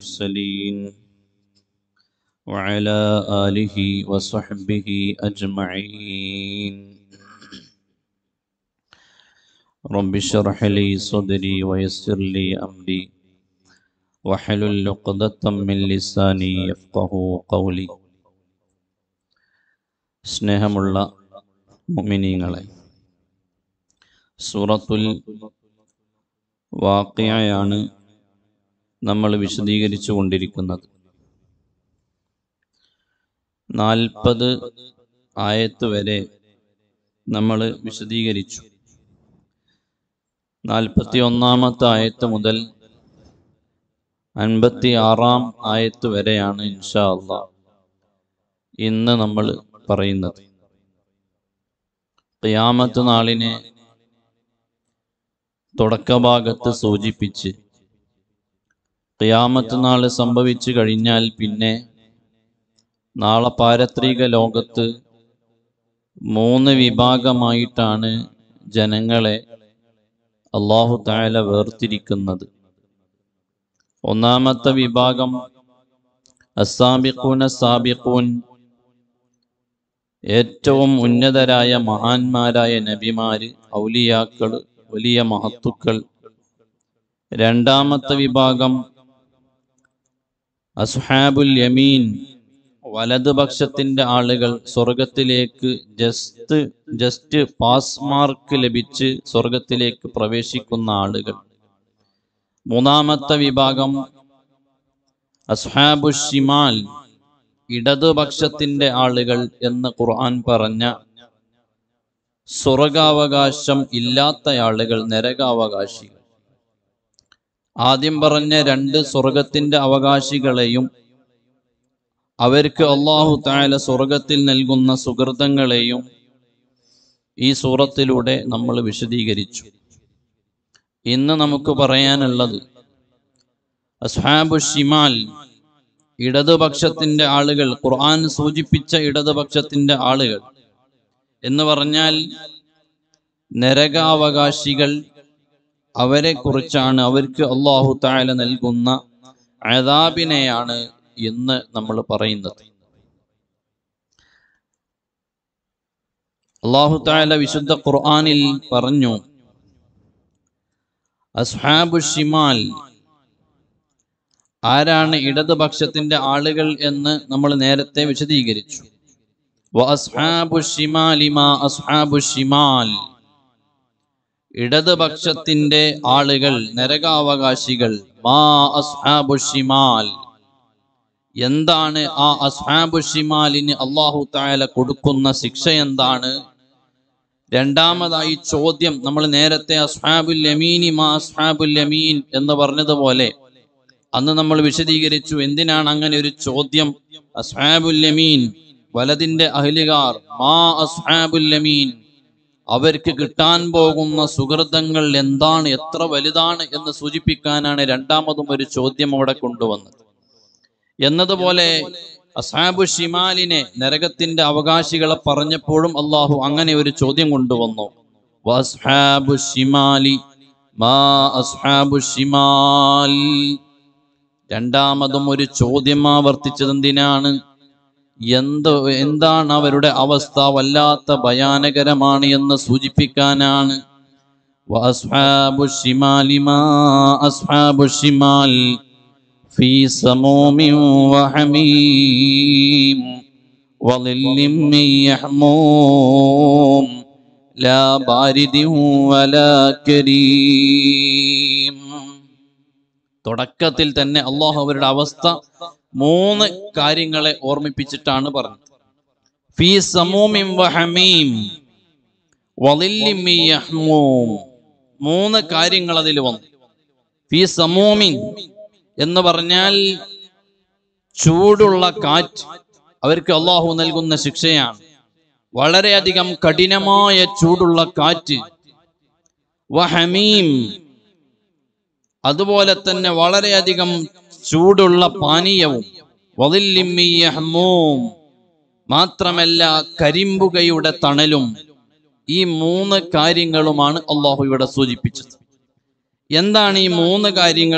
المرسلين وعلى آله وصحبه أجمعين. رب اشرح لي صدري ويسر لي أمري واحلل عقدة من لساني يفقهوا قولي. സ്നേഹമുള്ള മുഅ്മിനീങ്ങളെ, സൂറത്തുൽ വാഖിഅയാണ് നമ്മൾ വിശദീകരിച്ചു കൊണ്ടിരിക്കുന്നത്. 40 ആയത്ത് വരെ നമ്മൾ വിശദീകരിച്ചു. 41-ാമത്തെ ആയത്ത് മുതൽ 56-ാം ആയത്ത് വരെയാണ് ഇൻഷാ അല്ലാഹ് ഇന്ന് നമ്മൾ പറയുന്നത്. ഖിയാമത്ത് നാളിനെ തുടക്കഭാഗത്ത് സൂചിപ്പിച്ച് ഖിയാമത്ത് നാൾ സംഭവിച്ചു കഴിഞ്ഞാൽ പിന്നെ നാളെ പാരത്രിക ലോകത്ത് 3 വിഭാഗമായിട്ടാണ് ജനങ്ങളെ അല്ലാഹു തആല വേർതിരിക്കുന്നത്. ഒന്നാമത്തെ വിഭാഗം അസ്സാബിഖൂന സാബിഖൂൻ, ഏറ്റവും ഉന്നതരായ മഹാന്മാരായ നബിമാര്, ഔലിയാക്കൾ, വലിയ മഹത്തുക്കൾ. രണ്ടാമത്തെ വിഭാഗം അസ്ഹാബുൽ യമീൻ, വലതുപക്ഷത്തിന്റെ ആളുകൾ, സ്വർഗത്തിലേക്ക് ജസ്റ്റ് പാസ് മാർക്ക് ലഭിച്ച് സ്വർഗത്തിലേക്ക് പ്രവേശിക്കുന്ന ആളുകൾ. മൂന്നാമത്തെ വിഭാഗം അസ്ഹാബു ഷിമാൽ, ഇടതുപക്ഷത്തിന്റെ ആളുകൾ എന്ന് ഖുർആൻ പറഞ്ഞ സ്വർഗാവകാശം ഇല്ലാത്ത ആളുകൾ, നരകാവകാശികൾ. ആദ്യം പറഞ്ഞ 2 സ്വർഗത്തിന്റെ അവകാശികളെയും അവർക്ക് അല്ലാഹു തആല സ്വർഗത്തിൽ നൽകുന്ന സുകൃതങ്ങളെയും ഈ സൂറത്തിലൂടെ നമ്മൾ വിശദീകരിച്ചു. ഇന്ന് നമുക്ക് പറയാനുള്ളത് അസ്ഹാബു ഷിമാൽ, ഇടതുപക്ഷത്തിന്റെ ആളുകൾ. ഖുർആൻ സൂചിപ്പിച്ച ഇടതുപക്ഷത്തിന്റെ ആളുകൾ എന്ന് പറഞ്ഞാൽ നരകാവകാശികൾ. അവരെ കുറിച്ചാണ്, അവർക്ക് അല്ലാഹു തആല നൽകുന്ന അദാബിനെയാണ് ഇന്ന് നമ്മൾ പറയുന്നത്. അല്ലാഹു തആല വിശുദ്ധ ഖുർആനിൽ പറഞ്ഞു, അസ്ഹാബു ഷിമാൽ, ആരാണ് ഇടതുപക്ഷത്തിന്റെ ആളുകൾ എന്ന് നമ്മൾ നേരത്തെ വിശദീകരിച്ചു. വഅസ്ഹാബു ഷിമാലി മാ അസ്ഹാബു ഷിമാൽ, ഇടതുപക്ഷത്തിന്റെ ആളുകൾ, നരകാവകാശികൾ. മാ അസ്ഹാബു ഷിമാൽ, എന്താണ് ആ അസ്ഹാബു ഷിമാലിന് അല്ലാഹു തആല കൊടുക്കുന്ന ശിക്ഷ എന്താണ്? രണ്ടാമതായി ചോദ്യം, നമ്മൾ നേരത്തെ അസ്ഹാബുൽ യമീനി മാ അസ്ഹാബുൽ യമീൻ എന്ന് പറഞ്ഞതുപോലെ അന്ന് നമ്മൾ വിശദീകരിച്ചു എന്തിനാണ് അങ്ങനെ ഒരു ചോദ്യം. അസ്ഹാബുൽ യമീൻ, വലതിന്റെ അഹ്ലുകാർ, മാ അസ്ഹാബുൽ യമീൻ, അവർക്ക് കിട്ടാൻ പോകുന്ന സുകൃതങ്ങൾ എന്താണ്, എത്ര വലുതാണ് എന്ന് സൂചിപ്പിക്കാനാണ് രണ്ടാമതും ഒരു ചോദ്യം അവിടെ കൊണ്ടുവന്നത്. എന്നതുപോലെ അസ്ഹാബു ഷിമാലിനെ, നരകത്തിന്റെ അവകാശികളെ പറഞ്ഞപ്പോഴും അല്ലാഹു അങ്ങനെ ഒരു ചോദ്യം കൊണ്ടുവന്നു. വഅസ്ഹാബു ഷിമാലി മാ അസ്ഹാബു ഷിമാൽ, രണ്ടാമതും ഒരു ചോദ്യം ആവർത്തിച്ചത് എന്തിനാണ്? എന്താണ് അവരുടെ അവസ്ഥ, വല്ലാത്ത ഭയാനകരമാണ് എന്ന് സൂചിപ്പിക്കാനാണ്. വഅസ്ഹാബു ഷിമാലി മാ അസ്ഹാബു ഷിമാൽ ഫീ സമൂമിൻ വഹമീം വളില്ലിൻ മിൻ യഹ്മൂം ലാ ബാരിദിൻ വലാ കരീം. തുടക്കത്തിൽ തന്നെ അല്ലാഹു അവരുടെ അവസ്ഥ 3 കാര്യങ്ങളെ ഓർമ്മിപ്പിച്ചിട്ടാണ് പറഞ്ഞത്. ഫീ സമൂമിൻ വഹമീം വളില്ലിൻ മിൻ യഹ്മൂം, 3 കാര്യങ്ങൾ അതിൽ വന്നു. ഫീ സമൂമിൻ എന്ന് പറഞ്ഞാൽ ചൂടുള്ള കാറ്റ്, അവർക്ക് അല്ലാഹു നൽകുന്ന ശിക്ഷയാണ്. വളരെയധികം കഠിനമായ ചൂടുള്ള കാറ്റ്. വഹമീം, അതുപോലെ തന്നെ വളരെയധികം ചൂടുള്ള പാനീയവും. വളില്ലിൻ മിൻ യഹ്മൂം, മാത്രമല്ല കരിമ്പുകയുടെ തണലും. ഈ 3 കാര്യങ്ങളുമാണ് അല്ലാഹു ഇവിടെ സൂചിപ്പിച്ചത്. എന്താണ് ഈ 3 കാര്യങ്ങളെയും?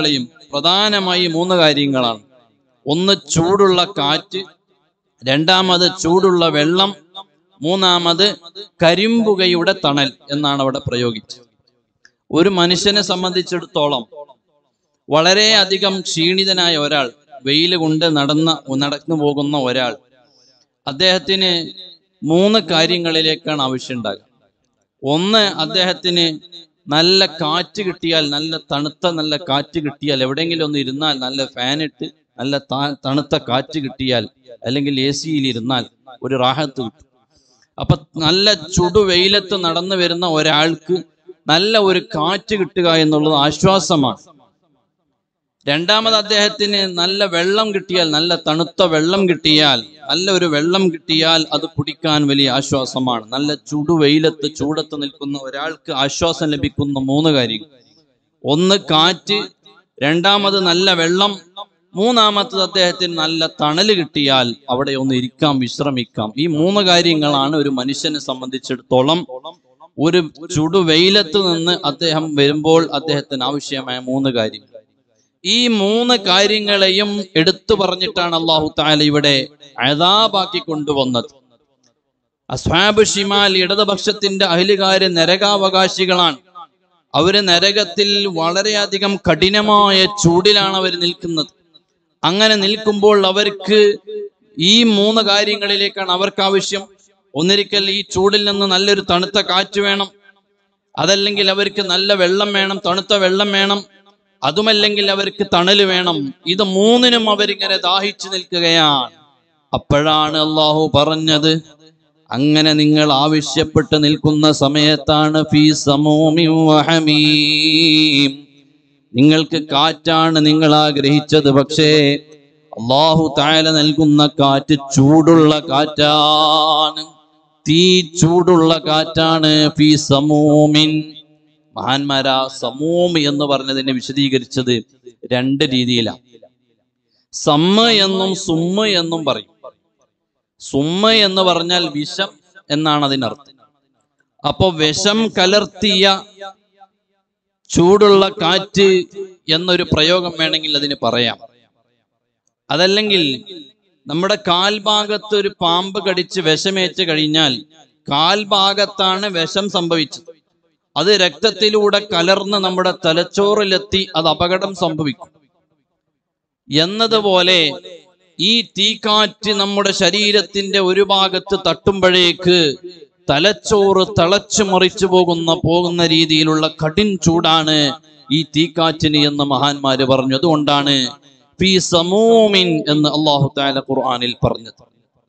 പ്രധാനമായി 3 കാര്യങ്ങളാണ്. ഒന്ന് ചൂടുള്ള കാറ്റ്, രണ്ടാമത് ചൂടുള്ള വെള്ളം, മൂന്നാമത് കരിമ്പുകയുടെ തണൽ എന്നാണ് അവിടെ പ്രയോഗിച്ചത്. ഒരു മനുഷ്യനെ സംബന്ധിച്ചിടത്തോളം വളരെയധികം ക്ഷീണിതനായ ഒരാൾ, വെയിൽ കൊണ്ട് നടന്നു പോകുന്ന ഒരാൾ, അദ്ദേഹത്തിന് 3 കാര്യങ്ങളിലേക്കാണ് ആവശ്യമുണ്ടാകുക. ഒന്ന്, അദ്ദേഹത്തിന് നല്ല കാറ്റ് കിട്ടിയാൽ, നല്ല തണുത്ത നല്ല കാറ്റ് കിട്ടിയാൽ, എവിടെയെങ്കിലും ഒന്ന് ഇരുന്നാൽ, നല്ല ഫാനിട്ട് നല്ല തണുത്ത കാറ്റ് കിട്ടിയാൽ, അല്ലെങ്കിൽ AC ഇരുന്നാൽ ഒരു റാഹത്ത് കിട്ടും. അപ്പൊ നല്ല ചുടുവെയിലത്ത് നടന്നു വരുന്ന ഒരാൾക്ക് നല്ല ഒരു കാറ്റ് കിട്ടുക എന്നുള്ളത് ആശ്വാസമാണ്. രണ്ടാമത്, അദ്ദേഹത്തിന് നല്ല വെള്ളം കിട്ടിയാൽ, നല്ല തണുത്ത വെള്ളം കിട്ടിയാൽ, നല്ലൊരു വെള്ളം കിട്ടിയാൽ അത് കുടിക്കാൻ വലിയ ആശ്വാസമാണ്. നല്ല ചുടുവെയിലത്ത് ചൂടത്ത് നിൽക്കുന്ന ഒരാൾക്ക് ആശ്വാസം ലഭിക്കുന്ന 3 കാര്യങ്ങൾ: ഒന്ന് കാറ്റ്, രണ്ടാമത് നല്ല വെള്ളം, മൂന്നാമത്തത് അദ്ദേഹത്തിന് നല്ല തണല് കിട്ടിയാൽ അവിടെ ഒന്ന് ഇരിക്കാം, വിശ്രമിക്കാം. ഈ 3 കാര്യങ്ങളാണ് ഒരു മനുഷ്യനെ സംബന്ധിച്ചിടത്തോളം ഒരു ചുടുവെയിലത്ത് നിന്ന് അദ്ദേഹം വരുമ്പോൾ അദ്ദേഹത്തിന് ആവശ്യമായ 3 കാര്യങ്ങൾ. ഈ 3 കാര്യങ്ങളെയും എടുത്തു പറഞ്ഞിട്ടാണ് അല്ലാഹു തആല ഇവിടെ അദാബാക്കി കൊണ്ടുവന്നത്. അസ്ഹാബ് ഷിമാൽ, ഇടതുപക്ഷത്തിന്റെ അഹ്ലുകാര് നരകാവകാശികളാണ്. അവര് നരകത്തിൽ വളരെയധികം കഠിനമായ ചൂടിലാണ് അവർ നിൽക്കുന്നത്. അങ്ങനെ നിൽക്കുമ്പോൾ അവർക്ക് ഈ 3 കാര്യങ്ങളിലേക്കാണ് അവർക്ക് ആവശ്യം. ഒന്നിരിക്കൽ ഈ ചൂടിൽ നിന്ന് നല്ലൊരു തണുത്ത കാറ്റ് വേണം, അതല്ലെങ്കിൽ അവർക്ക് നല്ല വെള്ളം വേണം, തണുത്ത വെള്ളം വേണം, അതുമല്ലെങ്കിൽ അവർക്ക് തണല് വേണം. ഇത് 3നും അവരിങ്ങനെ ദാഹിച്ചു നിൽക്കുകയാണ്. അപ്പോഴാണ് അല്ലാഹു പറഞ്ഞത്, അങ്ങനെ നിങ്ങൾ ആവശ്യപ്പെട്ട് നിൽക്കുന്ന സമയത്താണ് ഫീ സമൂമിൻ വഹമീം, നിങ്ങൾക്ക് കാറ്റാണ് നിങ്ങൾ ആഗ്രഹിച്ചത്, പക്ഷേ അല്ലാഹു തആല നൽകുന്ന കാറ്റ് ചൂടുള്ള കാറ്റാണ്, തീ ചൂടുള്ള കാറ്റാണ്. ഫീ സമൂമിൻ, മഹാന്മാരാ സമൂം എന്ന് പറഞ്ഞതിനെ വിശദീകരിച്ചത് 2 രീതിയിലാണ്. സമ്മ എന്നും സുമ്മ എന്നും പറയും. സുമ്മ എന്ന് പറഞ്ഞാൽ വിഷം എന്നാണ് അതിനർത്ഥം. അപ്പോ വിഷം കലർത്തിയ ചൂടുള്ള കാറ്റ് എന്നൊരു പ്രയോഗം വേണമെങ്കിൽ അതിന് പറയാം. അതല്ലെങ്കിൽ നമ്മുടെ കാൽഭാഗത്ത് ഒരു പാമ്പ് കടിച്ച് വിഷമേറ്റ് കഴിഞ്ഞാൽ കാൽഭാഗത്താണ് വിഷം സംഭവിച്ചത്, അത് രക്തത്തിലൂടെ കലർന്ന് നമ്മുടെ തലച്ചോറിലെത്തി അത് അപകടം സംഭവിക്കും എന്നതുപോലെ ഈ തീക്കാറ്റ് നമ്മുടെ ശരീരത്തിന്റെ ഒരു ഭാഗത്ത് തട്ടുമ്പോഴേക്ക് തലച്ചോറ് തിളച്ചു മറിച്ചു പോകുന്ന രീതിയിലുള്ള കഠിൻ ചൂടാണ് ഈ തീക്കാറ്റിന് എന്ന് മഹാന്മാര് പറഞ്ഞു. അതുകൊണ്ടാണ് ഫീ സമൂമിൻ എന്ന് അല്ലാഹു തആല ഖുർആനിൽ പറഞ്ഞത്.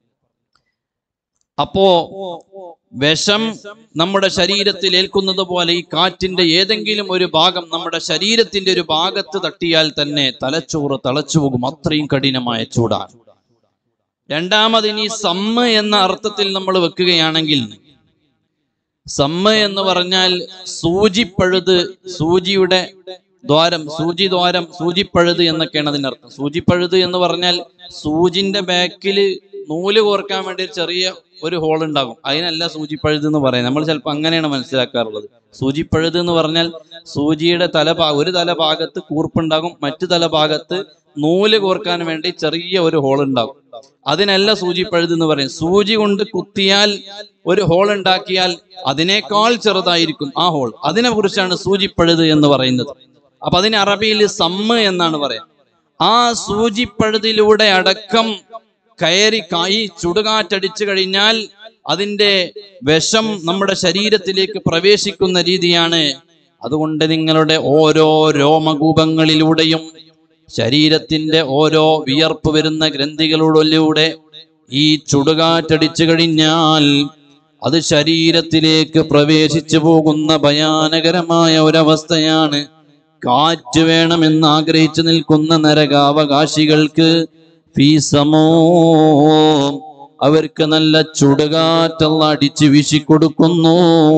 അപ്പോ വിഷം നമ്മുടെ ശരീരത്തിൽ ഏൽക്കുന്നത് പോലെ ഈ കാറ്റിന്റെ ഏതെങ്കിലും ഒരു ഭാഗം നമ്മുടെ ശരീരത്തിന്റെ ഒരു ഭാഗത്ത് തട്ടിയാൽ തന്നെ തലച്ചോറ് തിളച്ചു പോകും, അത്രയും കഠിനമായ ചൂടാണ്. രണ്ടാമത്, ഇനി സമ്മ എന്ന അർത്ഥത്തിൽ നമ്മൾ വെക്കുകയാണെങ്കിൽ, സമ്മ എന്ന് പറഞ്ഞാൽ സൂചിപ്പഴുത്, സൂചിയുടെ ദ്വാരം, സൂചിദ്വാരം, സൂചിപ്പഴുത് എന്നൊക്കെയാണ് അതിനർത്ഥം. സൂചിപ്പഴുത് എന്ന് പറഞ്ഞാൽ സൂചിന്റെ ബാക്കിൽ നൂല് കോർക്കാൻ വേണ്ടി ചെറിയ ഒരു ഹോൾ ഉണ്ടാകും, അതിനല്ല സൂചിപ്പഴുത് എന്ന് പറയുന്നത്. നമ്മൾ ചിലപ്പോൾ അങ്ങനെയാണ് മനസ്സിലാക്കാറുള്ളത്. സൂചിപ്പഴുത് എന്ന് പറഞ്ഞാൽ സൂചിയുടെ ഒരു തലഭാഗത്ത് കൂർപ്പുണ്ടാകും, മറ്റു തലഭാഗത്ത് നൂല് കോർക്കാൻ വേണ്ടി ചെറിയ ഒരു ഹോൾ ഉണ്ടാകും, അതിനല്ല സൂചിപ്പഴുത് എന്ന് പറയും. സൂചി കൊണ്ട് കുത്തിയാൽ ഒരു ഹോൾ ഉണ്ടാക്കിയാൽ അതിനേക്കാൾ ചെറുതായിരിക്കും ആ ഹോൾ, അതിനെ കുറിച്ചാണ് സൂചിപ്പഴുത് എന്ന് പറയുന്നത്. അപ്പൊ അതിന് അറബിയിൽ സമ്മ എന്നാണ് പറയാ. ആ സൂചിപ്പഴുതിലൂടെ അടക്കം കയറി ഈ ചുടുകാറ്റടിച്ചു കഴിഞ്ഞാൽ അതിന്റെ വിഷം നമ്മുടെ ശരീരത്തിലേക്ക് പ്രവേശിക്കുന്ന രീതിയാണ്. അതുകൊണ്ട് നിങ്ങളുടെ ഓരോ രോമകൂപങ്ങളിലൂടെയും ശരീരത്തിന്റെ ഓരോ വിയർപ്പ് വരുന്ന ഗ്രന്ഥികളിലൂടെ ഈ ചുടുകാറ്റടിച്ചു കഴിഞ്ഞാൽ അത് ശരീരത്തിലേക്ക് പ്രവേശിച്ചു പോകുന്ന ഭയാനകരമായ ഒരവസ്ഥയാണ്. കാറ്റ് വേണമെന്ന് ആഗ്രഹിച്ചു നിൽക്കുന്ന നരകാവകാശികൾക്ക് ഫീസമോ, അവർക്ക് നല്ല ചുടുകാറ്റല്ല അടിച്ച് വീശിക്കൊടുക്കുന്നു.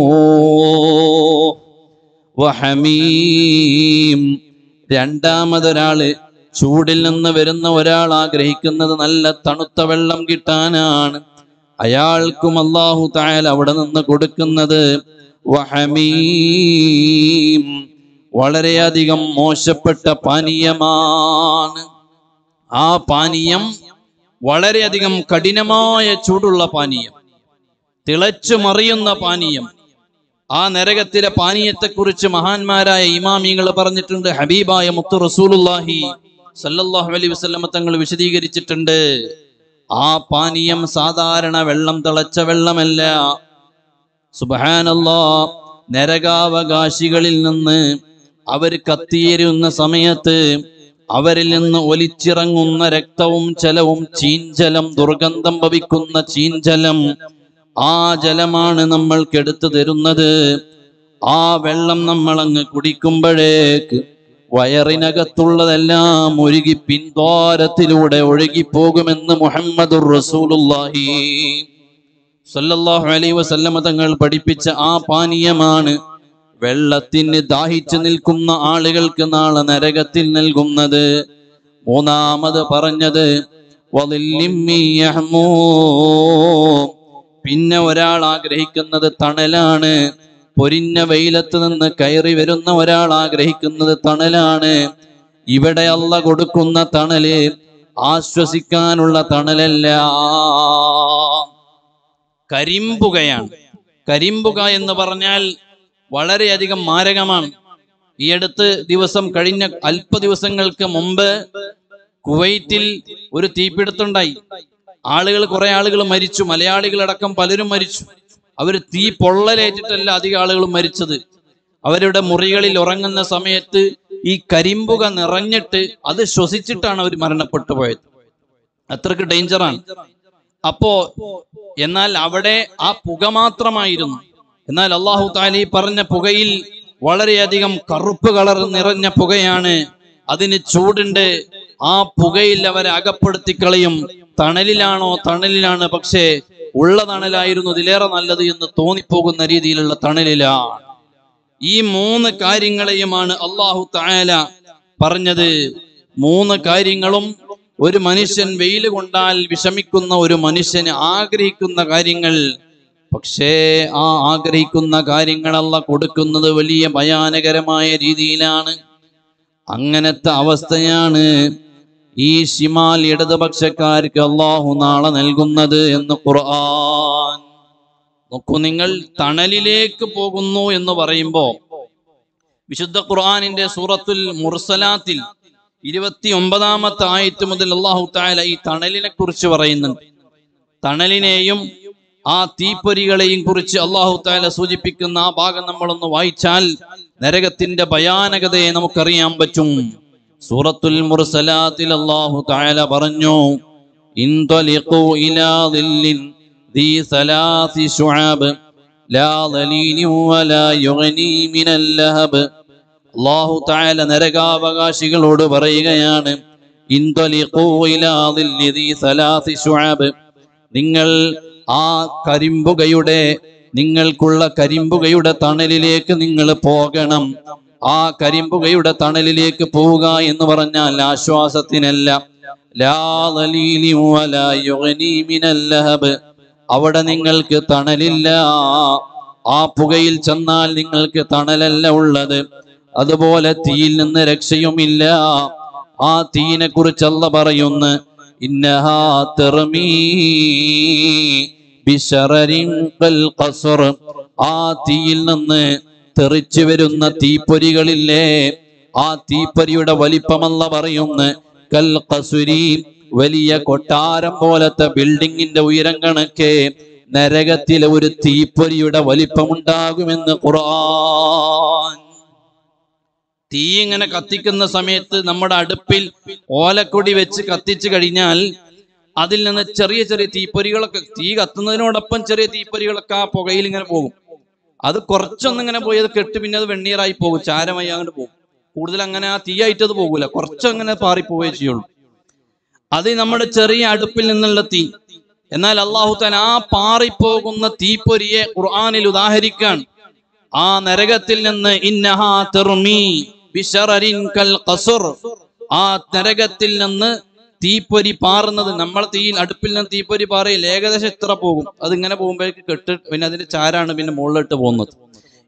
വഹമീം, രണ്ടാമതൊരാള്, ചൂടിൽ നിന്ന് വരുന്ന ഒരാൾ ആഗ്രഹിക്കുന്നത് നല്ല തണുത്ത വെള്ളം കിട്ടാനാണ്. അയാൾക്കും അല്ലാഹു തആല അവിടെ നിന്ന് കൊടുക്കുന്നത് വഹമീം, വളരെയധികം മോശപ്പെട്ട പാനീയമാണ്. ആ പാനീയം വളരെയധികം കഠിനമായ ചൂടുള്ള പാനീയം, തിളച്ചു മറിയുന്ന പാനീയം. ആ നരകത്തിലെ പാനീയത്തെക്കുറിച്ച് മഹാന്മാരായ ഇമാമിങ്ങൾ പറഞ്ഞിട്ടുണ്ട്. ഹബീബായ മുത്തു റസൂലുള്ളാഹി സല്ലല്ലാഹു അലൈഹി വസല്ലം തങ്ങൾ വിശദീകരിച്ചിട്ടുണ്ട്. ആ പാനീയം സാധാരണ വെള്ളം, തിളച്ച വെള്ളമല്ല. സുബ്ഹാനല്ലാഹ്, നരകാവകാശികളിൽ നിന്ന് അവർ കത്തിയേരുന്ന സമയത്ത് അവരിൽ നിന്ന് ഒലിച്ചിറങ്ങുന്ന രക്തവും ജലവും ചീഞ്ചലം, ദുർഗന്ധം ഭവിക്കുന്ന ചീഞ്ചലം, ആ ജലമാണ് നമ്മൾക്ക് എടുത്തു തരുന്നത്. ആ വെള്ളം നമ്മളങ്ങ് കുടിക്കുമ്പോഴേക്ക് വയറിനകത്തുള്ളതെല്ലാം ഒഴുകി പിൻദ്വാരത്തിലൂടെ ഒഴുകിപ്പോകുമെന്ന് മുഹമ്മദുർ റസൂലുള്ളാഹി സല്ലല്ലാഹു അലൈഹി വസല്ലം തങ്ങൾ പഠിപ്പിച്ച ആ പാനീയമാണ് വെള്ളത്തിന് ദാഹിച്ചു നിൽക്കുന്ന ആളുകൾക്ക് നാളെ നരകത്തിൽ നൽകുന്നത്. മൂന്നാമത് പറഞ്ഞത് പിന്നെ ഒരാൾ ആഗ്രഹിക്കുന്നത് തണലാണ്. പൊരിഞ്ഞ വെയിലത്ത് നിന്ന് കയറി വരുന്ന ഒരാൾ ആഗ്രഹിക്കുന്നത് തണലാണ്. ഇവിടെ അല്ലാഹ് കൊടുക്കുന്ന തണല് ആശ്വസിക്കാനുള്ള തണലല്ല, കരിമ്പുകയാണ്. കരിമ്പുക എന്ന് പറഞ്ഞാൽ വളരെയധികം മാരകമാണ്. ഈ അടുത്ത് ദിവസം, കഴിഞ്ഞ അല്പ ദിവസങ്ങൾക്ക് മുമ്പ് കുവൈറ്റിൽ ഒരു തീപിടുത്തുണ്ടായി. കുറെ ആളുകൾ മരിച്ചു, മലയാളികളടക്കം പലരും മരിച്ചു. അവര് തീ പൊള്ളലേറ്റിട്ടല്ല അധികം ആളുകളും മരിച്ചത്. അവരുടെ മുറികളിൽ ഉറങ്ങുന്ന സമയത്ത് ഈ കരിമ്പുക നിറഞ്ഞിട്ട് അത് ശ്വസിച്ചിട്ടാണ് അവർ മരണപ്പെട്ടു പോയത്. അത്രക്ക് ഡേഞ്ചറാണ്. എന്നാൽ അവിടെ ആ പുക മാത്രമായിരുന്നു. എന്നാൽ അല്ലാഹു തആല ഈ പറഞ്ഞ പുകയിൽ വളരെയധികം കറുപ്പ് കളർ നിറഞ്ഞ പുകയാണ്. അതിന് ചൂടുണ്ട്. ആ പുകയിൽ അവരെ അകപ്പെടുത്തി കളയും. തണലിലാണ്, പക്ഷേ ഉള്ള തണലായിരുന്നു ഇതിലേറെ നല്ലത് എന്ന് തോന്നിപ്പോകുന്ന രീതിയിലുള്ള തണലിലാണ്. ഈ മൂന്ന് കാര്യങ്ങളെയുമാണ് അല്ലാഹു തആല പറഞ്ഞത്. മൂന്ന് കാര്യങ്ങളും ഒരു മനുഷ്യൻ വെയിൽ കൊണ്ടാൽ വിഷമിക്കുന്ന ഒരു മനുഷ്യന് ആഗ്രഹിക്കുന്ന കാര്യങ്ങൾ. പക്ഷേ ആ ആഗ്രഹിക്കുന്ന കാര്യങ്ങൾ അല്ലാഹ് കൊടുക്കുന്നത് വലിയ ഭയാനകരമായ രീതിയിലാണ്. അങ്ങനത്തെ അവസ്ഥയാണ് ഈ ശിമാൽ ഇടതുപക്ഷക്കാർക്ക് അല്ലാഹു നാളെ നൽകുന്നത് എന്ന് ഖുർആൻ. നോക്കൂ, നിങ്ങൾ തണലിലേക്ക് പോകുന്നു എന്ന് പറയുമ്പോൾ വിശുദ്ധ ഖുർആനിന്റെ സൂറത്തുൽ മുർസലാത്തിൽ 29-ാമത്തെ ആയത്ത് മുതൽ അല്ലാഹു തആല ഈ തണലിനെ കുറിച്ച് പറയുന്നുണ്ട്. തണലിനെയും ആ തീപ്പൊരികളെയും കുറിച്ച് അല്ലാഹു തആല സൂചിപ്പിക്കുന്ന ആ ഭാഗം നമ്മളൊന്ന് വായിച്ചാൽ നരകത്തിന്റെ ഭയാനകതയെ നമുക്കറിയാൻ പറ്റും. സൂറത്തുൽ മുർസലാത്തിൽ അല്ലാഹു തആല പറഞ്ഞു, ഇൻതലിഖൂ ഇലാ ദില്ലിൻ ദീ സലാസി ശുഅബ് ലാ ദലീലിൻ വലാ യുഗ്നി മിനൽ ലഹബ്. അല്ലാഹു തആല നരകാവകാശികളോട് പറയുകയാണ്, ഇൻതലിഖൂ ഇലാ ദില്ലി ദീ സലാസി ശുഅബ്, നിങ്ങൾ ആ നിങ്ങൾക്കുള്ള കരിമ്പുകയുടെ തണലിലേക്ക് നിങ്ങൾ പോകണം. ആ കരിമ്പുകയുടെ തണലിലേക്ക് പോവുക എന്ന് പറഞ്ഞാൽ ആശ്വാസത്തിനല്ല. ലാ ദലീലി വലാ യുഗ്നി മിനൽ ലഹബ്, അവിടെ നിങ്ങൾക്ക് തണലില്ല. ആ പുകയിൽ ചെന്നാൽ നിങ്ങൾക്ക് തണലല്ല ഉള്ളത്. അതുപോലെ തീയിൽ നിന്ന് രക്ഷയുമില്ല. ആ തീയിനെ കുറിച്ച് അല്ലാഹ് പറയുന്നു, ഇന്നഹാ തർമീ ബിശറരിൻ ഖൽ ഖസ്ർ, ആ തീയിൽ നിന്ന് തെറിച്ചു വരുന്ന തീപ്പൊരികളില്ലേ, ആ തീപ്പൊരിയുടെ വലിപ്പമല്ല പറയുന്നു കൽ ഖസ്രി, വലിയ കൊട്ടാരം പോലത്തെ ബിൽഡിങ്ങിന്റെ ഉയരം കണക്കെ നരകത്തിലെ ഒരു തീപ്പൊരിയുടെ വലിപ്പമുണ്ടാകുമെന്ന് ഖുർആൻ. തീ ഇങ്ങനെ കത്തിക്കുന്ന സമയത്ത് നമ്മുടെ അടുപ്പിൽ ഓലക്കൊടി വെച്ച് കത്തിച്ചു കഴിഞ്ഞാൽ അതിൽ നിന്ന് ചെറിയ ചെറിയ തീപ്പൊരികളൊക്കെ, തീ കത്തുന്നതിനോടൊപ്പം ചെറിയ തീപ്പൊരികളൊക്കെ ആ പുകയിൽ ഇങ്ങനെ പോകും. അത് കുറച്ചൊന്നിങ്ങനെ പോയി അത് കെട്ട് പിന്നെ അത് വെണ്ണീറായി പോകും, ചാരമായി അങ്ങോട്ട് പോകും. കൂടുതൽ അങ്ങനെ ആ തീയായിട്ട് അത് പോകൂല, കുറച്ചങ്ങനെ പാറിപ്പോവുകയേ ചെയ്യുള്ളൂ. അത് നമ്മുടെ ചെറിയ അടുപ്പിൽ നിന്നുള്ള തീ. എന്നാൽ അല്ലാഹു തആല ആ പാറിപ്പോകുന്ന തീപ്പൊരിയെ ഖുർആനിൽ ഉദാഹരിക്കാൻ, ആ നരകത്തിൽ നിന്ന് ഇന്നഹാ തർമീ ബിശറരിൻ കൽ ഖസ്ർ, ആ നരകത്തിൽ നിന്ന് തീപ്പൊരി പാറുന്നത്, നമ്മൾ അടുപ്പിൽ നിന്ന് തീപ്പൊരി പാറയിൽ ഏകദേശം എത്ര പോകും, അതിങ്ങനെ പോകുമ്പോഴേക്ക് കെട്ട് പിന്നെ അതിന്റെ ചാരാണ് പിന്നെ മുകളിലിട്ട് പോകുന്നത്.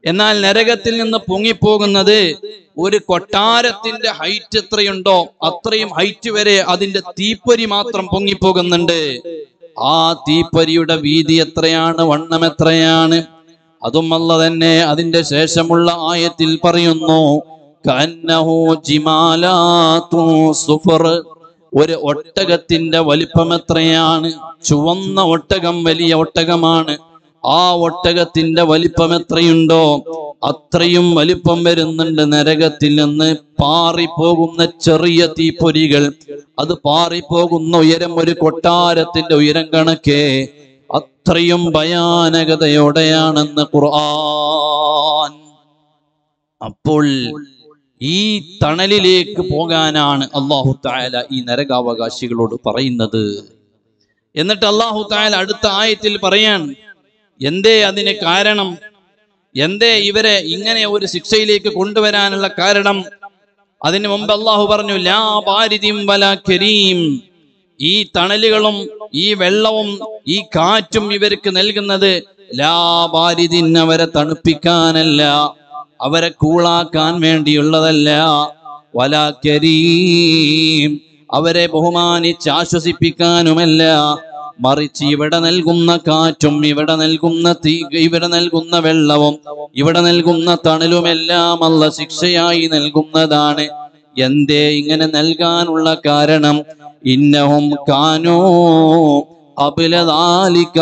എന്നാൽ നരകത്തിൽ നിന്ന് പൊങ്ങിപ്പോകുന്നത് ഒരു കൊട്ടാരത്തിന്റെ ഹൈറ്റ് എത്രയുണ്ടോ അത്രയും ഹൈറ്റ് വരെ അതിന്റെ തീപ്പൊരി മാത്രം പൊങ്ങിപ്പോകുന്നുണ്ട്. ആ തീപ്പൊരിയുടെ വീതി എത്രയാണ്, വണ്ണം എത്രയാണ്? അതും അല്ലാഹു തന്നെ അതിന്റെ ശേഷമുള്ള ആയത്തിൽ പറയുന്നു, കന്നഹു ജിമാലാതു സുഫർ. ഒരു ഒട്ടകത്തിന്റെ വലിപ്പം എത്രയാണ്? ചുവന്ന ഒട്ടകം വലിയ ഒട്ടകമാണ്. ആ ഒട്ടകത്തിന്റെ വലിപ്പം എത്രയുണ്ടോ അത്രയും വലിപ്പം വരുന്നുണ്ട് നരകത്തിൽ നിന്ന് പാറിപ്പോകുന്ന ചെറിയ തീപ്പൊരികൾ. അത് പാറിപ്പോകുന്ന ഉയരം ഒരു കൊട്ടാരത്തിന്റെ ഉയരം കണക്കേ. അത്രയും ഭയാനകതയോടെയാണെന്ന് ഖുർആൻ. അപ്പോൾ ഈ തണലിലേക്ക് പോകാനാണ് അല്ലാഹു തആല ഈ നരകാവകാശികളോട് പറയുന്നത്. എന്നിട്ട് അല്ലാഹു തആല അടുത്ത ആയത്തിൽ പറയാൻ, എന്തേ അതിന് കാരണം? എന്തേ ഇവരെ ഇങ്ങനെ ഒരു ശിക്ഷയിലേക്ക് കൊണ്ടുവരാനുള്ള കാരണം? അതിനു മുമ്പ് അല്ലാഹു പറഞ്ഞു, ലാ ബാരിദിൻ വലാ കരീം. ഈ തണലുകളും ഈ വെള്ളവും ഈ കാറ്റും ഇവർക്ക് നൽകുന്നത് ലാ ബാരിദിൻ, അവരെ തണുപ്പിക്കാനല്ല, അവരെ കൂളാക്കാൻ വേണ്ടിയുള്ളതല്ല. വലാ കരീം, അവരെ ബഹുമാനിച്ച് ആശ്വസിപ്പിക്കാനുമല്ല. മറിച്ച് ഇവിടെ നൽകുന്ന കാറ്റും ഇവിടെ നൽകുന്ന ഇവിടെ നൽകുന്ന വെള്ളവും ഇവിടെ നൽകുന്ന തണലുമെല്ലാം അല്ലാഹു ശിക്ഷയായി നൽകുന്നതാണ്. എന്തേ ഇങ്ങനെ നൽകാനുള്ള കാരണം? ഇന്നഹും കാനൂ ഖബ്ല ദാലിക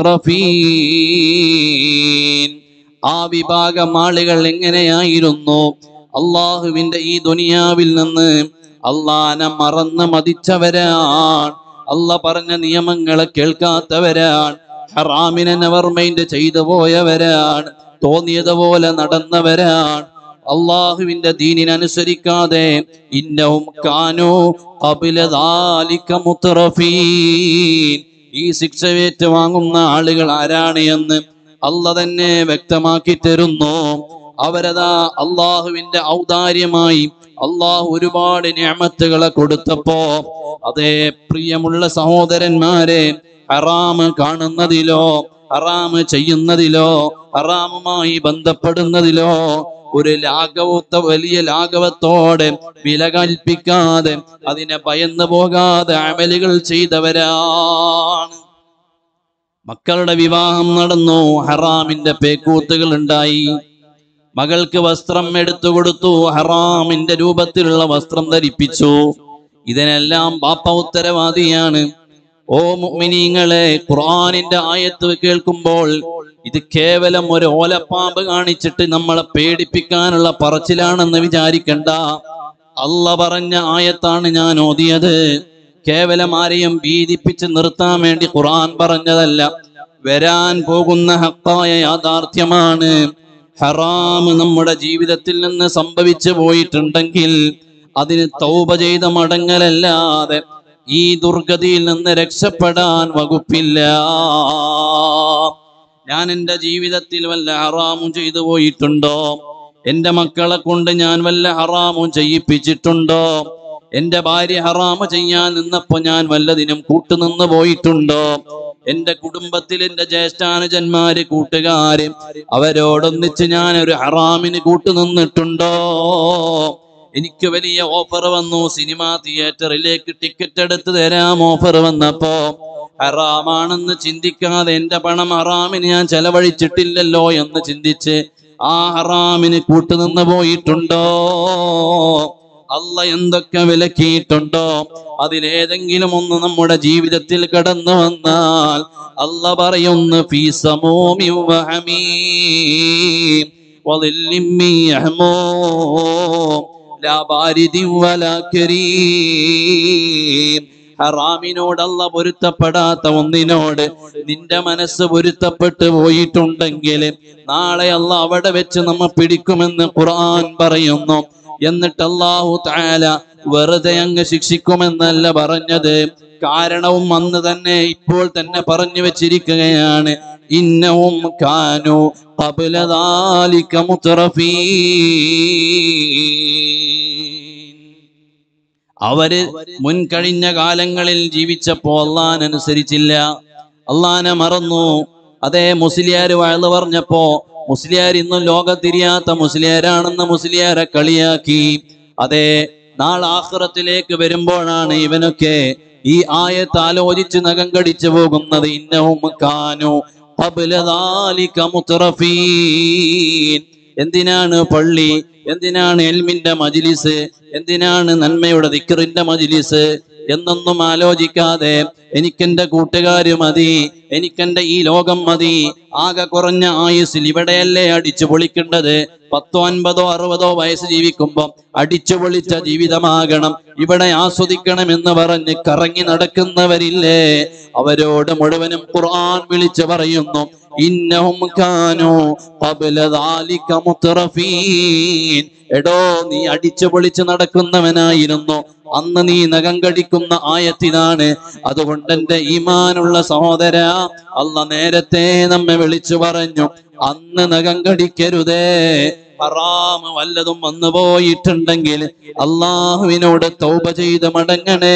മുത്റഫീൻ. ആ വിഭാഗം ആളുകൾ എങ്ങനെയായിരുന്നു? അള്ളാഹുവിന്റെ ഈ ദുനിയാവിൽ നിന്ന് അള്ളാനെ മറന്ന് മതിച്ചവരാണ്. അള്ളാഹ് പറഞ്ഞ നിയമങ്ങളെ കേൾക്കാത്തവരാണ്. ഹറാമിനെ നെവർ മൈൻഡ് ചെയ്തു പോയവരാണ്. തോന്നിയതുപോലെ നടന്നവരാണ്. അള്ളാഹുവിന്റെ ദീനിനനുസരിക്കാതെ ഇന്നഹും കാനൂ ഖബ്ല ദാലിക മുത്റഫീൻ. ഈ ശിക്ഷ ഏറ്റുവാങ്ങുന്ന ആളുകൾ ആരാണ് എന്ന് അള്ളാഹ് തന്നെ വ്യക്തമാക്കി തരുന്നു. അവരതാ അള്ളാഹുവിന്റെ ഔദാര്യമായി അള്ളാഹു ഒരുപാട് നിഅമത്തുകളെ കൊടുത്തപ്പോ, അതേ പ്രിയമുള്ള സഹോദരന്മാരെ, ഹറാം കാണുന്നതിലോ ഹറാം ചെയ്യുന്നതിലോ ഹറാമുമായി ബന്ധപ്പെടുന്നതിലോ ഒരു വലിയ ലാഘവത്തോടെ വില കൽപ്പിക്കാതെ അതിനെ ഭയന്നു പോകാതെ അമലുകൾ ചെയ്തവരാണ്. മക്കളുടെ വിവാഹം നടന്നു, ഹറാമിന്റെ പേക്കൂത്തുകൾ ഉണ്ടായി. മകൾക്ക് വസ്ത്രം എടുത്തു കൊടുത്തു, ഹറാമിന്റെ രൂപത്തിലുള്ള വസ്ത്രം ധരിപ്പിച്ചു. ഇതിനെല്ലാം ബാപ്പ ഉത്തരവാദിയാണ്. ഓ മുഅ്മിനീങ്ങളെ, ഖുർആനിന്റെ ആയത്ത് കേൾക്കുമ്പോൾ ഇത് കേവലം ഒരു ഓലപ്പാമ്പ് കാണിച്ചിട്ട് നമ്മളെ പേടിപ്പിക്കാനുള്ള പറച്ചിലാണെന്ന് വിചാരിക്കണ്ട. അല്ലാഹ് പറഞ്ഞ ആയത്താണ് ഞാൻ ഓതിയത്. കേവലം ആരെയും ഭീതിപ്പിച്ച് നിർത്താൻ വേണ്ടി ഖുർആൻ പറഞ്ഞതല്ല. വരാൻ പോകുന്ന ഹക്കായ യാഥാർത്ഥ്യമാണ്. ഹറാം നമ്മുടെ ജീവിതത്തിൽ നിന്ന് സംഭവിച്ചു പോയിട്ടുണ്ടെങ്കിൽ അതിന് തൗബ ചെയ്ത മടങ്ങലല്ലാതെ ഈ ദുർഗതിയിൽ നിന്ന് രക്ഷപ്പെടാൻ വകുപ്പില്ല. ഞാൻ എൻ്റെ ജീവിതത്തിൽ വല്ല ഹറാമും ചെയ്തു പോയിട്ടുണ്ടോ? എൻ്റെ മക്കളെ കൊണ്ട് ഞാൻ വല്ല ഹറാമും ചെയ്യിപ്പിച്ചിട്ടുണ്ടോ? എൻ്റെ ഭാര്യ ഹറാമ് ചെയ്യാൻ നിന്നപ്പോ ഞാൻ വല്ലതിനും കൂട്ടുനിന്ന് പോയിട്ടുണ്ടോ? എൻ്റെ കുടുംബത്തിൽ എൻ്റെ ജ്യേഷ്ഠാനുജന്മാര്, കൂട്ടുകാര്, അവരോടൊന്നിച്ച് ഞാൻ ഒരു ഹറാമിന് കൂട്ടുനിന്നിട്ടുണ്ടോ? എനിക്ക് വലിയ ഓഫർ വന്നു, സിനിമാ തിയേറ്ററിലേക്ക് ടിക്കറ്റ് എടുത്ത് തരാം ഓഫർ വന്നപ്പോ ഹറാമാണെന്ന് ചിന്തിക്കാതെ എൻ്റെ പണം ഹറാമിന് ഞാൻ ചെലവഴിച്ചിട്ടില്ലല്ലോ എന്ന് ചിന്തിച്ച് ആ ഹറാമിന് കൂട്ടുനിന്ന് പോയിട്ടുണ്ടോ? അല്ലാഹ് എന്തൊക്കെ വിലക്കിയിട്ടുണ്ടോ അതിലേതെങ്കിലും ഒന്ന് നമ്മുടെ ജീവിതത്തിൽ കടന്നു വന്നാൽ അല്ലാഹ് പറയുന്നു, ഫീ സമൂമിൻ വഹമീം വളില്ലിൻ മിൻ യഹ്മൂം ലാ ബാരിദിൻ വലാ കരീം. ഹറാമിനോട് അല്ലാഹ് പൊരുത്തപ്പെടാത്ത ഒന്നിനോട് നിന്റെ മനസ്സ് പൊരുത്തപ്പെട്ടു പോയിട്ടുണ്ടെങ്കിൽ നാളെ അല്ലാഹ് അവിടെ വെച്ച് നമ്മ പിടിക്കുമെന്ന് ഖുർആൻ പറയുന്നു. എന്നിട്ട് അല്ലാഹു തആല വെറുതെ അങ്ങ് ശിക്ഷിക്കുമെന്നല്ല പറഞ്ഞത്. കാരണവും അന്ന് തന്നെ ഇപ്പോൾ തന്നെ പറഞ്ഞു വെച്ചിരിക്കുകയാണ്. ഇന്നഹും കാനൂ ഖബ്ല ദാലിക മുത്റഫീൻ. അവര് മുൻകഴിഞ്ഞ കാലങ്ങളിൽ ജീവിച്ചപ്പോ അള്ളാഹനനുസരിച്ചില്ല, അള്ളാഹനെ മറന്നു. അതേ മുസ്ലിയാര് വഅള് പറഞ്ഞപ്പോ മുസ്ലിയാർ ഇന്നും ലോകത്തിരിയാത്ത മുസ്ലിയാരാണെന്ന് മുസ്ലിയാരെ കളിയാക്കി. അതെ, നാളെ ആഖിറത്തിലേക്ക് വരുമ്പോഴാണ് ഇവനൊക്കെ ഈ ആയത്ത് ആലോചിച്ച് നഖം കടിച്ചു പോകുന്നത്. ഇന്നഹും കാനു ഖബ്ല ദാലിക മുത്റഫീൻ. എന്തിനാണ് പള്ളി, എന്തിനാണ് ഇൽമിന്റെ മജ്ലിസ്, എന്തിനാണ് നന്മയുടെ ദിക്റിന്റെ മജ്ലിസ് എന്നൊന്നും ആലോചിക്കാതെ എനിക്കെന്റെ കൂട്ടുകാര് മതി, എനിക്കെന്റെ ഈ ലോകം മതി, ആകെ കുറഞ്ഞ ആയുസ്സിൽ ഇവിടെയല്ലേ അടിച്ചു പൊളിക്കേണ്ടത്, 10, 50, 60 വയസ്സ് ജീവിക്കുമ്പോ അടിച്ചു പൊളിച്ച ജീവിതമാകണം, ഇവിടെ ആസ്വദിക്കണമെന്ന് പറഞ്ഞ് കറങ്ങി നടക്കുന്നവരില്ലേ, അവരോട് മുഴുവനും ഖുർആൻ വിളിച്ചു പറയുന്നു, ഇന്നഹും കാനു ഖബ്ല ദാലിക മുത്റഫീൻ. എടോ, നീ അടിച്ചു പൊളിച്ച് നടക്കുന്നവനായിരുന്നു, അന്ന് നീ നഖം കടിക്കുന്ന ആയത്തിനാണ്. അതുകൊണ്ട് എന്റെ ഈമാനുള്ള സഹോദര, അല്ലാഹ് നേരത്തെ നമ്മെ വിളിച്ചു പറഞ്ഞു, അന്ന് നഖം കടിക്കരുതേ. ഹറാമ് വല്ലതും വന്നു പോയിട്ടുണ്ടെങ്കിൽ അള്ളാഹുവിനോട് തൗബ ചെയ്ത് മടങ്ങണേ.